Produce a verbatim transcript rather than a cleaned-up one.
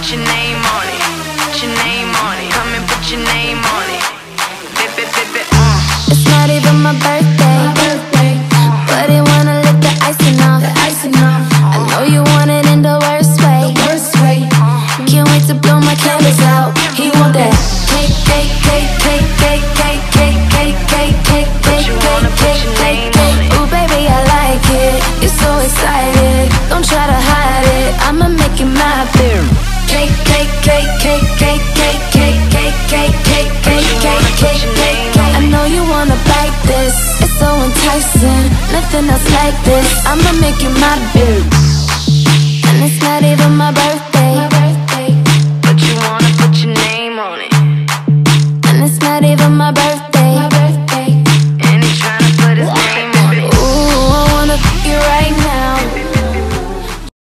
put your name on it. Put your name on it. Come and put your name on it. Bip, bip, bip, bip, uh. It's not even my birthday, My birthday. but he wanna lick the icing off. The icing off. I know you want it in the worst way. Worst way. Can't wait to blow my candles out. He want that cake, cake, cake, cake, cake, cake, cake, cake, cake, cake, cake, cake, cake, cake, cake. Ooh, baby, I like it. You're so excited. Don't try to hide it. I'ma make you my beer. Cake, cake, cake, cake, cake, cake, cake, cake, cake, cake, cake, cake, cake, cake, cake. I know you wanna bite this. It's so enticing. Nothing else like this. I'ma make you my beer. And it's not even my birthday.